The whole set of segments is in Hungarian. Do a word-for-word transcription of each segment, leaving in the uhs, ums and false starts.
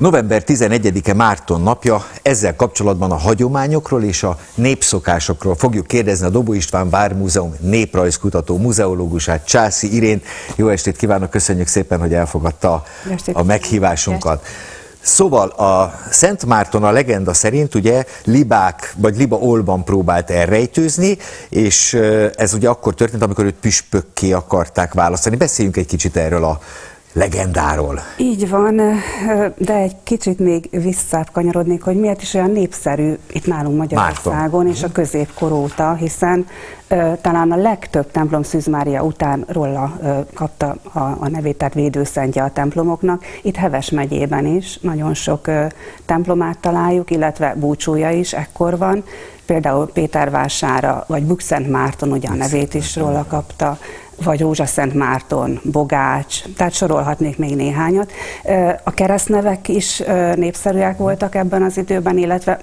november tizenegyedike Márton napja, ezzel kapcsolatban a hagyományokról és a népszokásokról fogjuk kérdezni a Dobó István Vármúzeum néprajzkutató muzeológusát, Császi Irént. Jó estét kívánok, köszönjük szépen, hogy elfogadta a meghívásunkat. Szóval a Szent Márton a legenda szerint ugye libák, vagy libaolban próbált elrejtőzni, és ez ugye akkor történt, amikor őt püspökké akarták választani. Beszéljünk egy kicsit erről a legendáról. Így van, de egy kicsit még visszább kanyarodnék, hogy miért is olyan népszerű itt nálunk Magyarországon és a középkor óta, hiszen uh, talán a legtöbb templom Szűz Mária után róla uh, kapta a, a nevét, tehát védőszentje a templomoknak. Itt Heves megyében is nagyon sok uh, templomát találjuk, illetve búcsúja is ekkor van. Például Pétervására, vagy Bükszent Márton ugye a nevét is róla kapta, vagy Rózsaszent Márton, Bogács, tehát sorolhatnék még néhányat. A keresztnevek is népszerűek voltak ebben az időben, illetve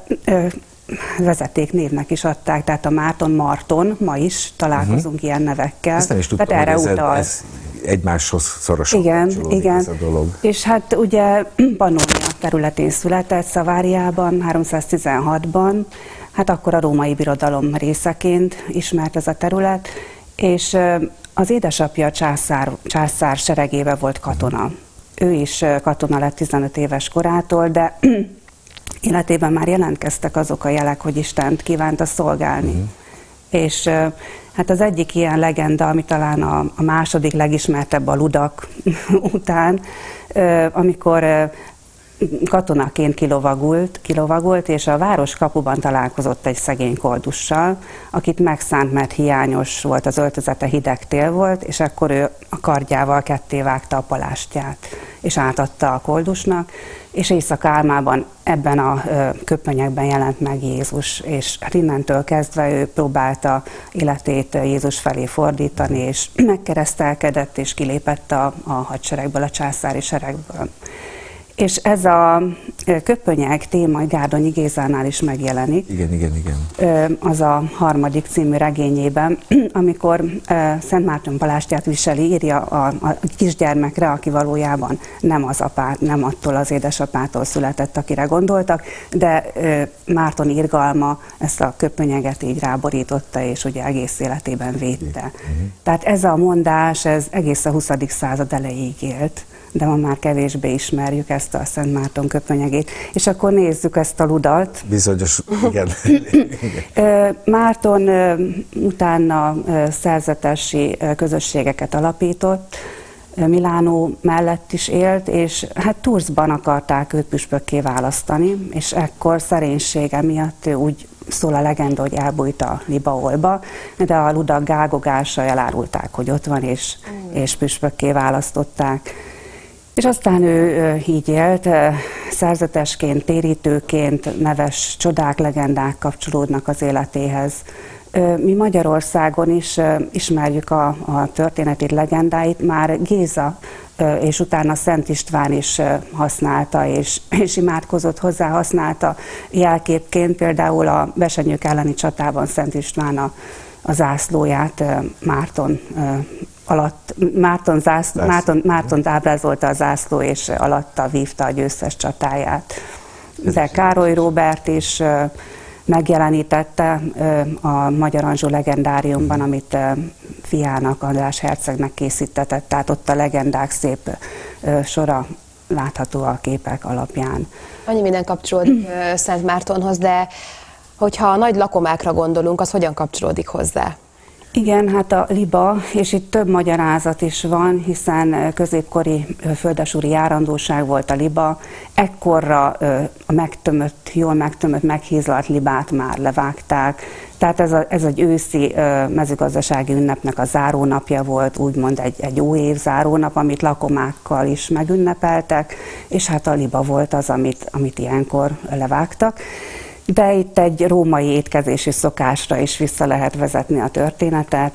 vezetéknévnek is adták, tehát a Márton, Marton, ma is találkozunk uh-huh. ilyen nevekkel. Ezt nem is tudtam, erre hogy ez, utal. ez egymáshoz szorosan igen, kapcsolódik igen. ez a dolog. És hát ugye Pannónia területén született, Szaváriában, háromszáztizenhatban, hát akkor a római birodalom részeként ismert ez a terület, és az édesapja császár, császár seregébe volt katona. Ő is katona lett tizenöt éves korától, de életében már jelentkeztek azok a jelek, hogy Istent kívánta szolgálni. Uh-huh. És hát az egyik ilyen legenda, ami talán a, a második legismertebb a ludak után, amikor katonaként kilovagult, kilovagult, és a városkapuban találkozott egy szegény koldussal, akit megszánt, mert hiányos volt, az öltözete, hideg tél volt, és akkor ő a kardjával ketté vágta a palástját, és átadta a koldusnak, és éjszaka álmában ebben a köpönyekben jelent meg Jézus, és innentől kezdve ő próbálta életét Jézus felé fordítani, és megkeresztelkedett, és kilépett a, a hadseregből, a császári seregből. És ez a köpönyeg téma Gárdonyi Gézánál is megjelenik. Igen, igen, igen. Az a harmadik című regényében, amikor Szent Márton palástját viseli, írja a, a kisgyermekre, aki valójában nem, az apá, nem attól az édesapától született, akire gondoltak, de Márton irgalma ezt a köpönyeget így ráborította, és ugye egész életében védte. Uh-huh. Tehát ez a mondás, ez egész a huszadik század elejéig élt, de ma már kevésbé ismerjük ezt a Szent Márton köpönyegét. És akkor nézzük ezt a ludat. Bizonyos, igen. Márton utána szerzetesi közösségeket alapított, Milánó mellett is élt, és hát Toursban akarták őt püspökké választani, és ekkor szerénysége miatt úgy szól a legenda, hogy elbújt a libaolba, de a ludak gágogása elárulták, hogy ott van, és, mm. és püspökké választották. És aztán ő így élt, szerzetesként, térítőként, neves csodák, legendák kapcsolódnak az életéhez. Mi Magyarországon is ismerjük a, a történetét, legendáit, már Géza és utána Szent István is használta, és, és imádkozott hozzá, használta jelképként, például a besenyők elleni csatában Szent István a, a zászlóját Márton alatt, Márton, zászló, Márton, Mártont ábrázolta a zászló, és alatta vívta a győztes csatáját. De Károly Róbert is megjelenítette a Magyar Anzsó legendáriumban, amit fiának, András hercegnek készítetett, tehát ott a legendák szép sora látható a képek alapján. Annyi minden kapcsolódik Szent Mártonhoz, de hogyha a nagy lakomákra gondolunk, az hogyan kapcsolódik hozzá? Igen, hát a liba, és itt több magyarázat is van, hiszen középkori földesúri járandóság volt a liba. Ekkorra a megtömött, jól megtömött, meghízlalt libát már levágták. Tehát ez, a, ez egy őszi mezőgazdasági ünnepnek a zárónapja volt, úgymond egy, egy új év zárónap, amit lakomákkal is megünnepeltek, és hát a liba volt az, amit, amit ilyenkor levágtak. De itt egy római étkezési szokásra is vissza lehet vezetni a történetet,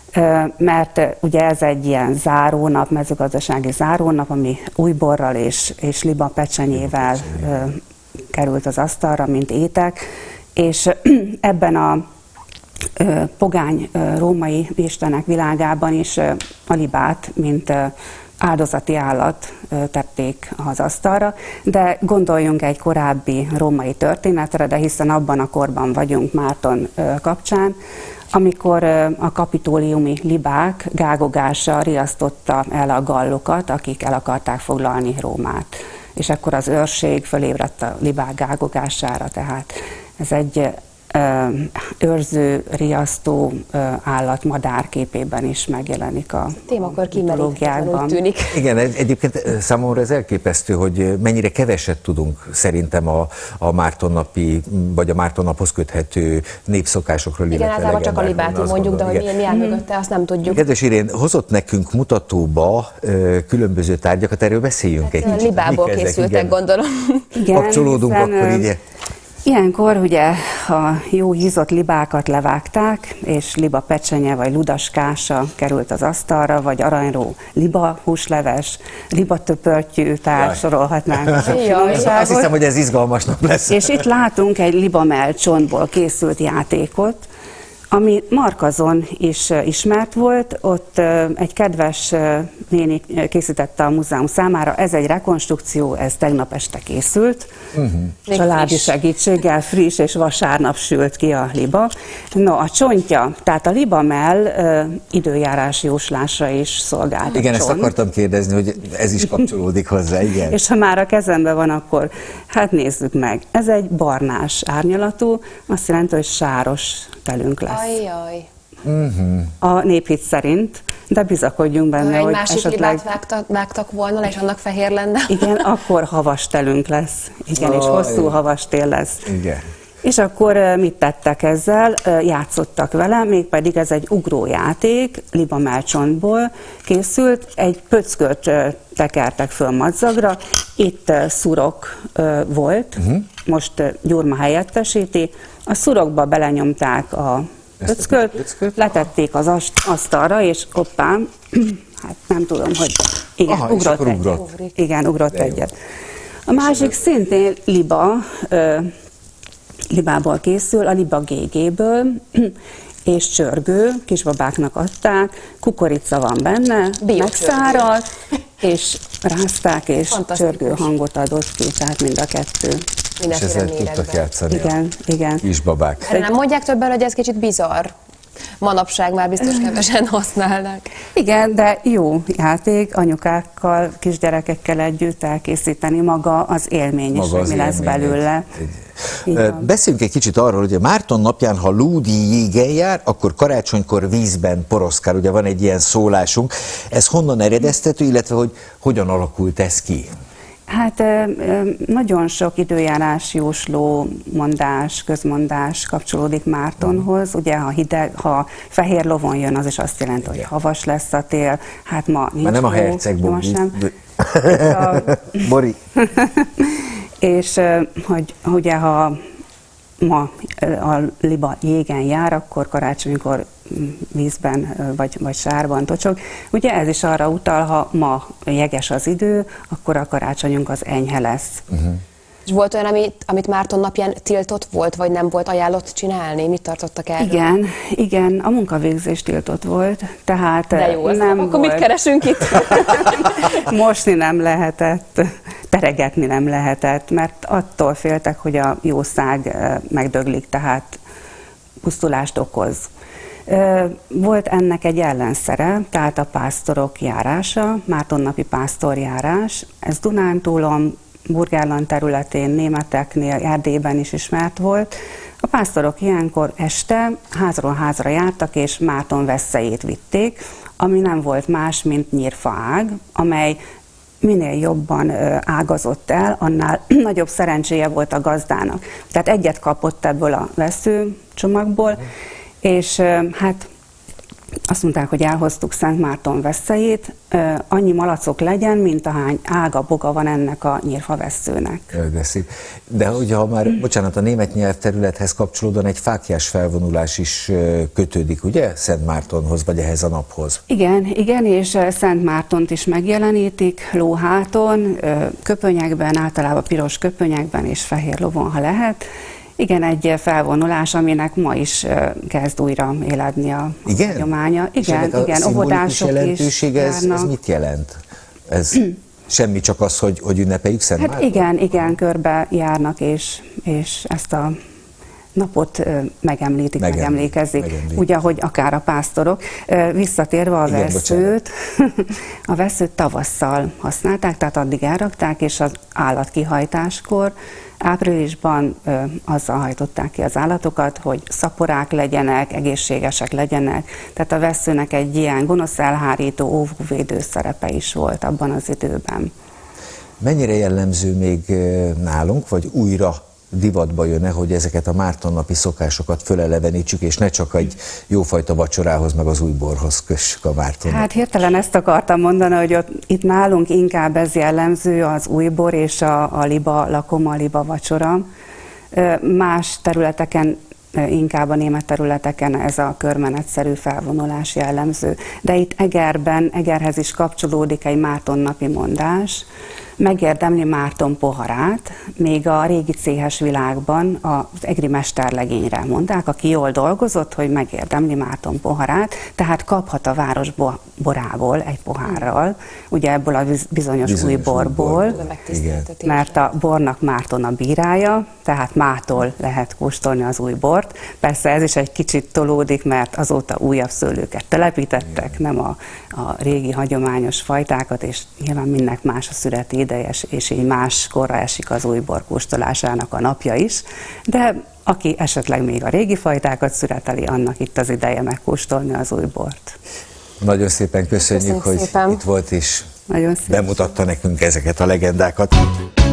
mert ugye ez egy ilyen zárónap, mezőgazdasági zárónap, ami újborral és, és liba pecsenyével került az asztalra, mint étek, és ebben a pogány római istenek világában is a libát, mint áldozati állat tették az asztalra, de gondoljunk egy korábbi római történetre, de hiszen abban a korban vagyunk Márton kapcsán, amikor a kapitóliumi libák gágogása riasztotta el a gallokat, akik el akarták foglalni Rómát. És akkor az őrség fölébredt a libák gágogására, tehát ez egy őrző, riasztó állat madár képében is megjelenik a témakör kimeríthetetlen, úgy tűnik. Igen, egyébként számomra ez elképesztő, hogy mennyire keveset tudunk szerintem a, a Márton napi, vagy a Márton naphoz köthető népszokásokról. Igen, általában csak a libát mondjuk, de hogy mi áll mögötte, azt nem tudjuk. Kedves Irén, hozott nekünk mutatóba különböző tárgyakat, erről beszéljünk hát, egy kicsit. Libából készültek, igen. Gondolom. Igen, kapcsolódunk hiszen, akkor így. Ilyenkor ugye a jó hízott libákat levágták, és liba pecsenye vagy ludaskása került az asztalra, vagy aranyró liba húsleves, liba töpörtyű, tehát sorolhatnánk. Azt hiszem, hogy ez izgalmas nap lesz. És itt látunk egy libamell csontból készült játékot, ami Markazon is ismert volt, ott egy kedves néni készítette a múzeum számára, ez egy rekonstrukció, ez tegnap este készült, uh-huh. családi segítséggel, friss, és vasárnap sült ki a liba. No, a csontja, tehát a libamell időjárás jóslásra is szolgált. Igen, ezt akartam kérdezni, hogy ez is kapcsolódik hozzá, igen. És ha már a kezemben van, akkor hát nézzük meg. Ez egy barnás árnyalatú, azt jelenti, hogy sáros telünk lesz. Ajjaj. Uh-huh. A néphit szerint, de bizakodjunk benne, ha egy hogy másik esetleg... libát vágtak, vágtak volna, és annak fehér lenne. Igen, akkor havas telünk lesz. Igen, oh, és hosszú havas tél lesz. Igen. És akkor mit tettek ezzel? Játszottak vele, mégpedig ez egy ugrójáték, libamelcsontból készült, egy pöcköt tekertek föl madzagra, itt szurok volt, uh-huh. most gyurma helyettesíti, a szurokba belenyomták a pöcköt, letették az asztalra, és hoppám, hát nem tudom, hogy igen, Aha, ugrott egyet. Ugrott. Igen, ugrott egyet. A másik szintén liba, libából készül, a liba gégéből, és csörgő, kisbabáknak adták, kukorica van benne, megszárad, és rázták, és csörgő hangot adott ki, tehát mind a kettő. És ezzel tudtak játszani igen, a igen. kisbabák. Nem mondják többen, hogy ez kicsit bizarr? Manapság már biztos kevesen használnak. Igen, de jó játék anyukákkal, kisgyerekekkel együtt elkészíteni, maga az élmény is, hogy mi lesz belőle. Beszéljünk egy kicsit arról, hogy a Márton napján, ha lúdi jégen jár, akkor karácsonykor vízben poroszkál. Ugye van egy ilyen szólásunk. Ez honnan eredeztető, illetve hogy hogyan alakult ez ki? Hát nagyon sok időjárás jósló mondás, közmondás kapcsolódik Mártonhoz. Ugye, ha hideg, ha fehér lovon jön, az is azt jelenti, hogy havas lesz a tél. Hát ma nincs. Már nem ló, a herceg Bogi. Bori. És hogy ugye, ha ma a liba jégen jár, akkor karácsonykor vízben vagy, vagy sárban tocsog. Ugye ez is arra utal, ha ma jeges az idő, akkor a karácsonyunk az enyhe lesz. Uh-huh. És volt olyan, amit, amit Márton napján tiltott volt, vagy nem volt ajánlott csinálni? Mit tartottak erről? Igen, igen, a munkavégzés tiltott volt, tehát de jó, nem akkor volt. mit keresünk itt? Mosni nem lehetett, teregetni nem lehetett, mert attól féltek, hogy a jószág megdöglik, tehát pusztulást okoz. Volt ennek egy ellenszere, tehát a pásztorok járása, Mártonnapi pásztorjárás. Ez Dunántúlon, Burgenland területén, németeknél, Erdélyben is ismert volt. A pásztorok ilyenkor este házról házra jártak, és Márton vesszejét vitték, ami nem volt más, mint nyírfaág, amely minél jobban ágazott el, annál nagyobb szerencséje volt a gazdának. Tehát egyet kapott ebből a veszőcsomagból, és hát azt mondták, hogy elhoztuk Szent Márton vesszejét, annyi malacok legyen, mint ahány ága, boga van ennek a nyírfavesszőnek. De szép. De ugye, ha már, bocsánat, a német nyelvterülethez kapcsolódóan egy fáklyás felvonulás is kötődik, ugye, Szent Mártonhoz, vagy ehhez a naphoz? Igen, igen, és Szent Mártont is megjelenítik lóháton, köpönyekben, általában piros köpönyekben és fehér lovon, ha lehet. Igen, egy felvonulás, aminek ma is kezd újra éledni a igen? hagyománya. Igen, és igen, a óvodások jelentősége, is ez, ez mit jelent? Ez semmi, csak az, hogy, hogy ünnepeljük Szent Hát Márton? igen, igen, körbe járnak, és, és ezt a napot ö, megemlítik, Megemlít, megemlékezik, megemlít. úgy, ahogy akár a pásztorok. Ö, Visszatérve a Igen, veszőt, a veszőt tavasszal használták, tehát addig elrakták, és az állatkihajtáskor áprilisban ö, azzal hajtották ki az állatokat, hogy szaporák legyenek, egészségesek legyenek, tehát a veszőnek egy ilyen gonosz elhárító, óvóvédő szerepe is volt abban az időben. Mennyire jellemző még nálunk, vagy újra divatba jön-e, hogy ezeket a mártonnapi szokásokat fölelevenítsük, és ne csak egy jófajta vacsorához, meg az új borhoz kössük a Márton. Hát hirtelen ezt akartam mondani, hogy ott, itt nálunk inkább ez jellemző, az újbor és a, a liba lakom, a liba vacsora. Más területeken, inkább a német területeken ez a körmenetszerű felvonulás jellemző. De itt Egerben, Egerhez is kapcsolódik egy Mártonnapi mondás, megérdemli Márton poharát, még a régi céhes világban az egri mesterlegényre mondták, aki jól dolgozott, hogy megérdemli Márton poharát, tehát kaphat a város borából egy pohárral, ugye ebből a bizonyos, bizonyos új borból, mert a bornak Márton a bírája, tehát mától lehet kóstolni az új bort. Persze ez is egy kicsit tolódik, mert azóta újabb szőlőket telepítettek, igen, nem a, a régi hagyományos fajtákat, és nyilván mindnek más a szüreti ideje, és így más korra esik az új bor kóstolásának a napja is, de aki esetleg még a régi fajtákat szüreteli, annak itt az ideje megkóstolni az új bort. Nagyon szépen köszönjük, köszönjük hogy szépen. Itt volt és bemutatta nekünk ezeket a legendákat.